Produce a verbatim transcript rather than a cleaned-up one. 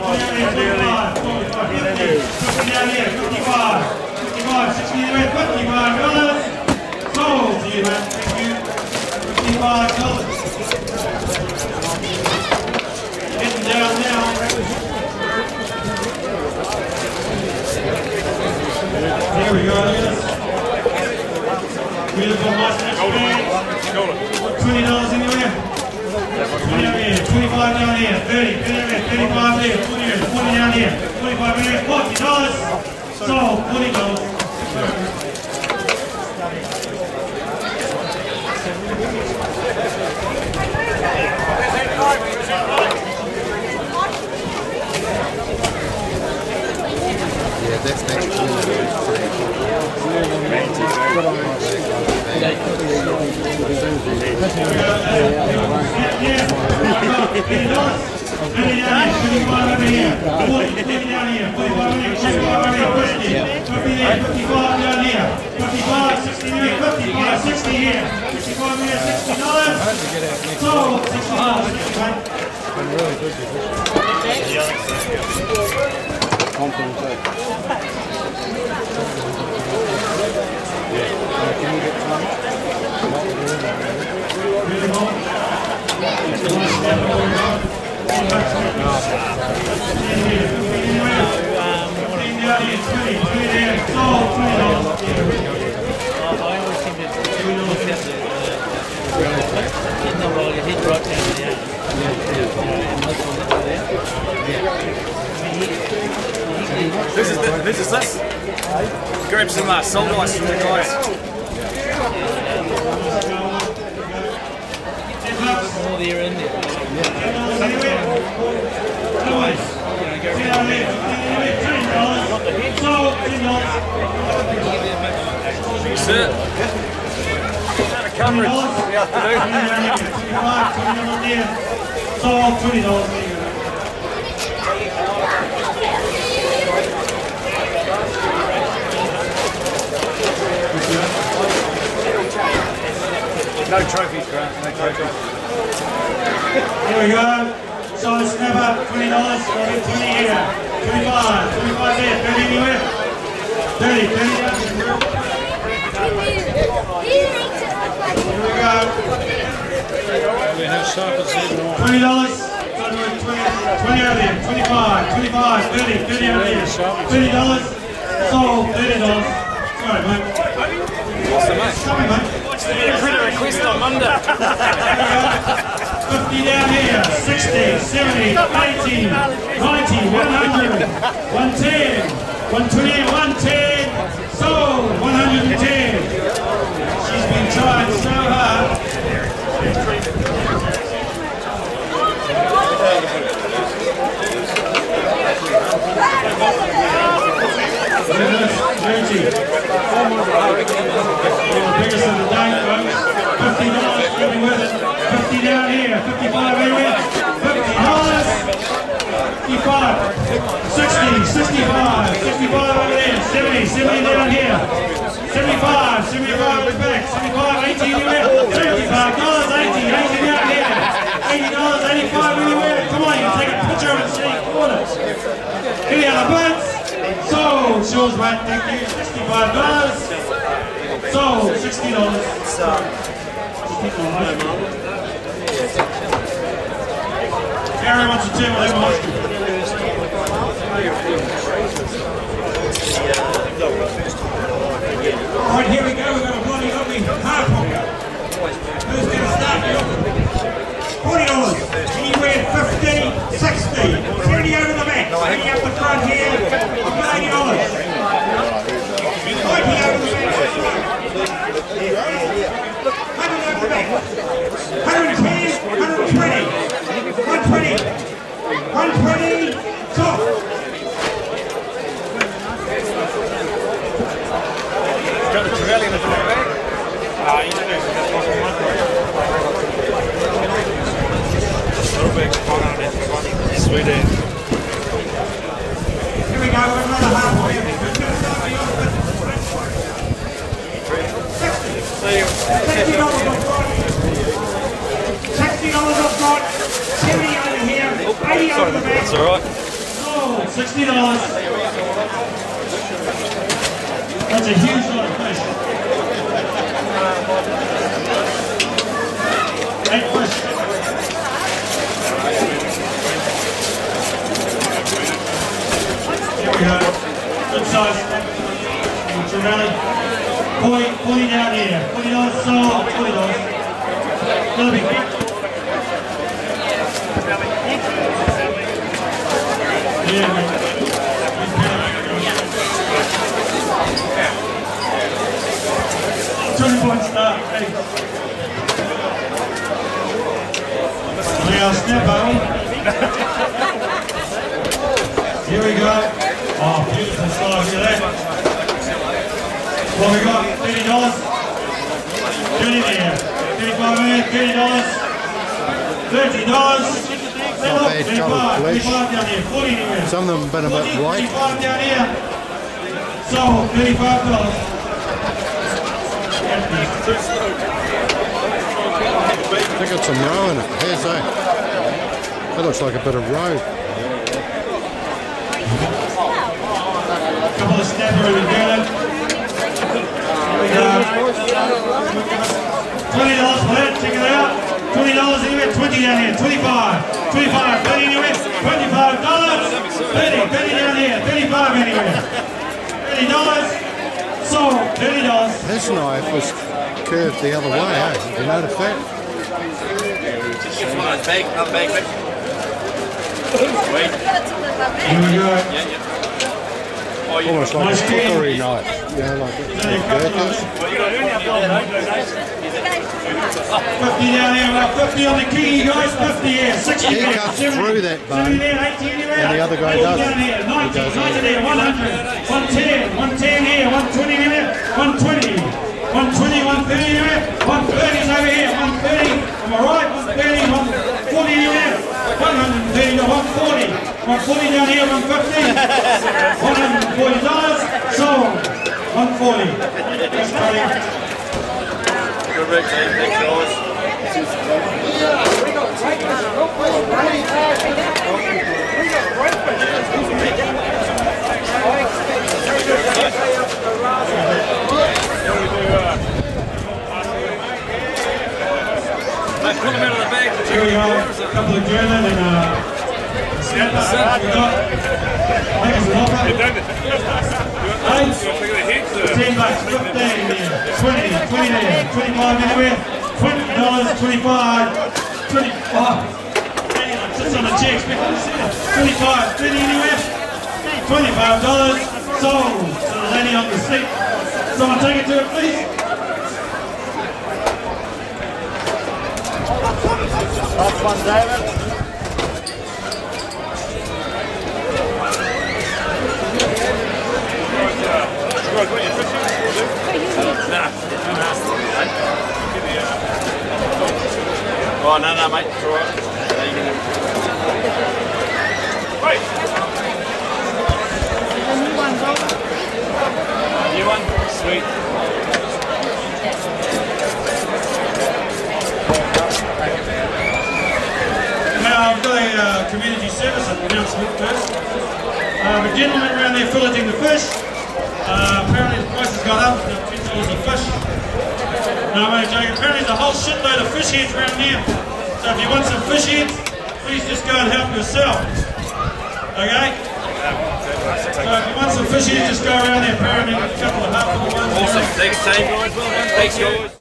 down here, fifty-five, fifty-five, sixty there, fifty-five dollars. Sold to you, man. Thank you. fifty-five dollars. Getting down now. Here we go, look at this. Beautiful, nice and twenty dollars anywhere. twenty down here, twenty-five down here, thirty, thirty-five there, forty there, forty down here, twenty-five there, forty dollars. Sold, forty dollars. Yeah, that's next to This is this, this is this. Grab some uh, salt ice from the guys. All the air in there. That's it. Out of coverage. Sold twenty dollars. No trophies, Grant. No trophies. Here we go. Solid snapper, twenty dollars. twenty here. twenty-five. twenty-five there. thirty anywhere. thirty. thirty down. Here we go. twenty dollars. twenty over there. twenty-five. twenty-five. thirty. thirty over there. thirty dollars. Sold. thirty dollars. Sorry, mate. Awesome, mate. Sorry, mate. Printer request on Monday. fifty down here, sixty, seventy, eighty, ninety, one hundred, one ten, one twenty, one ten, sold, one hundred ten. She's been trying so hard. thirty. Biggest of the day, folks. fifty dollars, you'll be with it. fifty down here, fifty-five anywhere. fifty dollars. fifty-five. sixty, sixty-five. sixty-five over there. seventy, seventy down here. seventy-five, seventy-five over back. seventy-five, eighty anywhere. seventy-five dollars, eighty, eighty down here. eighty dollars, eighty-five anywhere. Come on, you can take a picture of it and see corners. Any other bids? Sold. Yours, mate. Thank you. sixty-five dollars. Sold. sixty dollars. Gary wants to tell me they want you. Alright, here we go. We've got a bloody lovely half pocket. Who's going to start me off? forty dollars. Anywhere fifty, sixty. seventy over the back. seventy up the front here. eighty dollars. ninety over the back. one hundred over the back. one hundred ten, one hundred twenty. one twenty. one twenty. Top. Got the Trevally in the front bag? Ah, you do. Little bit on it. Sweet end. Here we go, we've got another half for you. sixty dollars off front. sixty dollars off front. seventy over here. eighty over the back. That's alright. sixty dollars. That's a huge lot of fish. Eight fish. Here we go. Good size. Trevally. forty, forty down here. forty dollars sold. forty dollars. Another big fish. Yeah, man. twenty point start. Hey. Now snap on. Here we go. Oh, beautiful size. Look at that. What we got? thirty dollars. thirty there. thirty-five there. thirty dollars. thirty dollars. Not bad coloured flesh. thirty-five down here. forty anywhere. Some of them have been a bit white. thirty-five down here. Sold. thirty-five dollars. I think it's some roe in it. Here's that. That looks like a bit of roe. A couple of snapper in the girl. Here we go. twenty dollars for that. Check it out. twenty dollars anywhere. twenty down here. twenty-five. twenty-five. thirty anywhere. twenty-five dollars. thirty. thirty down here. thirty-five anywhere. thirty dollars. Sold. thirty dollars. This knife was curved the other way, eh? You notice that? Big, not big, big. Wait. Here we go. Almost like a cookery knife. You know, like it. fifty down here, about fifty on the key, guys. fifty here, sixty He there, cuts seventy, through that bone, seventy there, eighty there, and the other guy eighty does. down here, He ninety, does ninety that. there, one hundred, one ten, one ten here, one twenty there, one twenty, one twenty, one thirty there, one thirty is over here, one thirty, am I right? one thirty, one forty there, one thirty to one forty, one forty down here, one fifty, one hundred forty dollars, sold, one forty. That's funny. Good Rick, thanks dollars. Put them out of the bag. Here we go, a couple of German and uh, snapper. We got, I think it's an offer. Eight, ten bucks, fifteen there, twenty, twenty there, twenty-five anywhere, twenty dollars, twenty-five, twenty-five. Anyone sits on the chair expecting to see it. twenty-five, thirty anywhere, twenty-five dollars, sold to the lady on the seat. Someone take it to her, please. That's one, David. Oh, no, no, mate. It's all right. There you go. Right. New one, bro. New one? Sweet. Now, I've got a uh, community service announcement first. Uh, a gentleman around there filleting the fish. Uh, apparently the price has gone up, it's now ten dollars a fish. No, I'm only joking. Apparently there's a whole shitload of fish heads around here. So if you want some fish heads, please just go and help yourself. Okay? So if you want some fish heads, just go around there. Apparently a couple of half full ones. Awesome. Thanks, team. Thanks, guys.